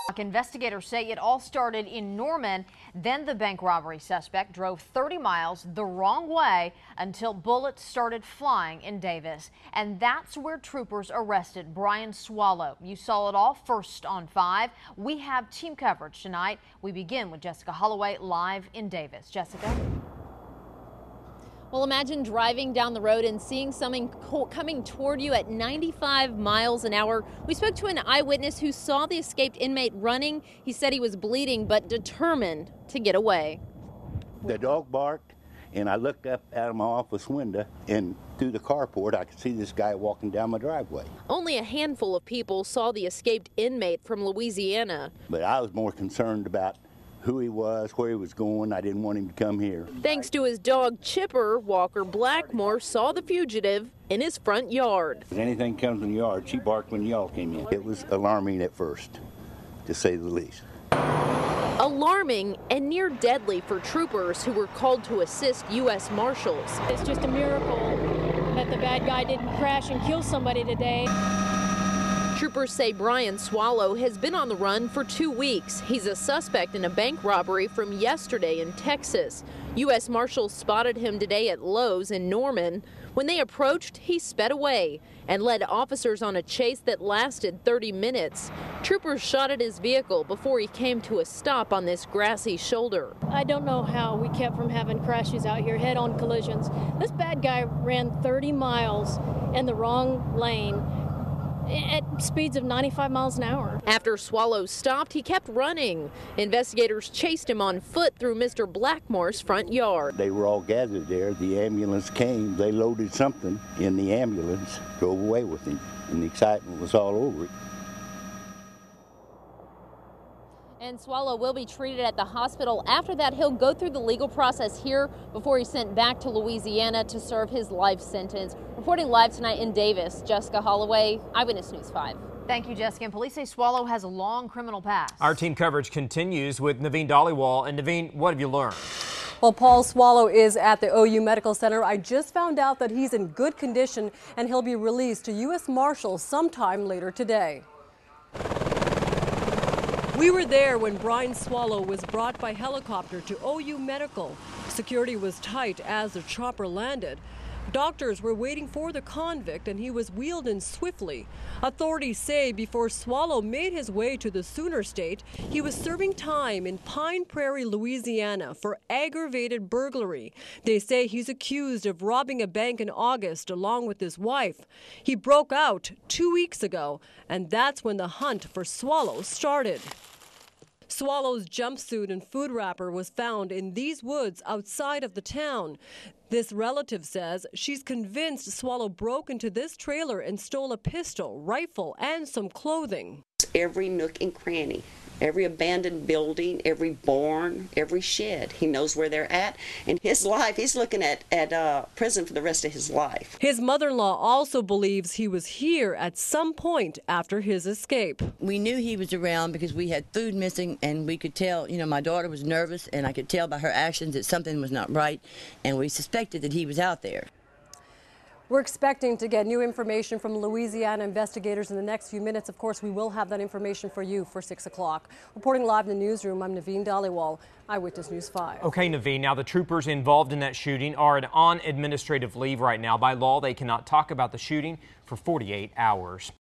Investigators say it all started in Norman. Then the bank robbery suspect drove 30 miles the wrong way until bullets started flying in Davis. And that's where troopers arrested Brian Swallow. You saw it all first on 5. We have team coverage tonight. We begin with Jessica Holloway live in Davis. Jessica. Well, imagine driving down the road and seeing something coming toward you at 95 miles an hour. We spoke to an eyewitness who saw the escaped inmate running. He said he was bleeding but determined to get away. The dog barked, and I looked up out of my office window, and through the carport I could see this guy walking down my driveway. Only a handful of people saw the escaped inmate from Louisiana. But I was more concerned about who he was, where he was going. I didn't want him to come here. Thanks to his dog Chipper, Walker Blackmore saw the fugitive in his front yard. If anything comes in the yard, she barked when y'all came in. It was alarming at first, to say the least. Alarming and near deadly for troopers who were called to assist U.S. Marshals. It's just a miracle that the bad guy didn't crash and kill somebody today. Troopers say Brian Swallow has been on the run for 2 weeks. He's a suspect in a bank robbery from yesterday in Texas. U.S. Marshals spotted him today at Lowe's in Norman. When they approached, he sped away and led officers on a chase that lasted 30 minutes. Troopers shot at his vehicle before he came to a stop on this grassy shoulder. I don't know how we kept from having crashes out here, head-on collisions. This bad guy ran 30 miles in the wrong lane at speeds of 95 miles an hour. After Swallow stopped, he kept running. Investigators chased him on foot through Mr. Blackmore's front yard. They were all gathered there. The ambulance came. They loaded something in the ambulance, drove away with him, and the excitement was all over it. And Swallow will be treated at the hospital. After that, he'll go through the legal process here before he's sent back to Louisiana to serve his life sentence. Reporting live tonight in Davis, Jessica Holloway, Eyewitness News 5. Thank you, Jessica. And police say Swallow has a long criminal past. Our team coverage continues with Naveen Dhaliwal. And Naveen, what have you learned? Well, Paul, Swallow is at the OU Medical Center. I just found out that he's in good condition and he'll be released to U.S. Marshals sometime later today. We were there when Brian Swallow was brought by helicopter to OU Medical. Security was tight as the chopper landed. Doctors were waiting for the convict and he was wheeled in swiftly. Authorities say before Swallow made his way to the Interstate, he was serving time in Pine Prairie, Louisiana for aggravated burglary. They say he's accused of robbing a bank in August along with his wife. He broke out 2 weeks ago, and that's when the hunt for Swallow started. Swallow's jumpsuit and food wrapper was found in these woods outside of the town. This relative says she's convinced Swallow broke into this trailer and stole a pistol, rifle, and some clothing. Every nook and cranny, every abandoned building, every barn, every shed. He knows where they're at. And his life, he's looking at prison for the rest of his life. His mother-in-law also believes he was here at some point after his escape. We knew he was around because we had food missing, and we could tell, my daughter was nervous, and I could tell by her actions that something was not right, and we suspected that he was out there. We're expecting to get new information from Louisiana investigators in the next few minutes. Of course, we will have that information for you for 6 o'clock. Reporting live in the newsroom, I'm Naveen Dhaliwal, Eyewitness News 5. Okay, Naveen, now the troopers involved in that shooting are on administrative leave right now. By law, they cannot talk about the shooting for 48 hours.